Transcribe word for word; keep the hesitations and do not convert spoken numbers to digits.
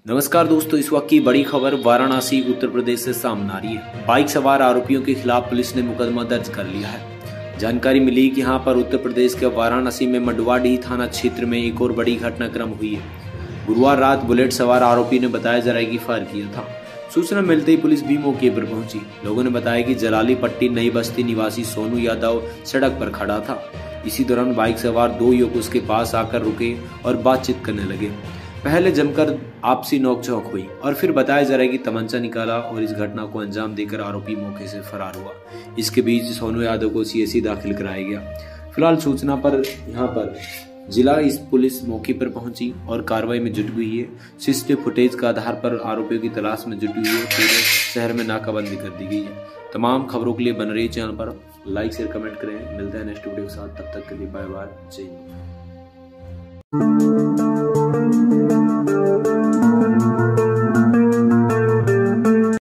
नमस्कार दोस्तों, इस वक्त की बड़ी खबर वाराणसी उत्तर प्रदेश से सामने आ रही है। बाइक सवार आरोपियों के खिलाफ पुलिस ने मुकदमा दर्ज कर लिया है। जानकारी मिली कि यहाँ पर उत्तर प्रदेश के वाराणसी में मंडवाडीह थाना क्षेत्र में एक और बड़ी घटनाक्रम हुई है। गुरुवार रात बुलेट सवार आरोपी ने बताया जा रहा है कि फायर किया था। सूचना मिलते ही पुलिस भी मौके पर पहुंची। लोगों ने बताया कि जलाली पट्टी नई बस्ती निवासी सोनू यादव सड़क पर खड़ा था। इसी दौरान बाइक सवार दो युवक उसके पास आकर रुके और बातचीत करने लगे। पहले जमकर आपसी नोकझोंक हुई और फिर बताया जा रहा है कि तमंचा निकाला और इस घटना को अंजाम देकर आरोपी मौके से फरार हुआ। इसके बीच सोनू यादव को सीएससी दाखिल कराया गया। फिलहाल सूचना पर यहां पर जिला इस पुलिस मौके पर पहुंची और कार्रवाई में जुट गई है। सीसीटीवी फुटेज का आधार पर आरोपियों की तलाश में जुटी हुई है। पूरे शहर में नाकाबंदी कर दी गई है। तमाम खबरों के लिए बन रही चैनल पर लाइक शेयर कमेंट करें। मिलते हैं नेक्स्ट वीडियो के साथ, तब तक के लिए बाय बाय, जय हिंद।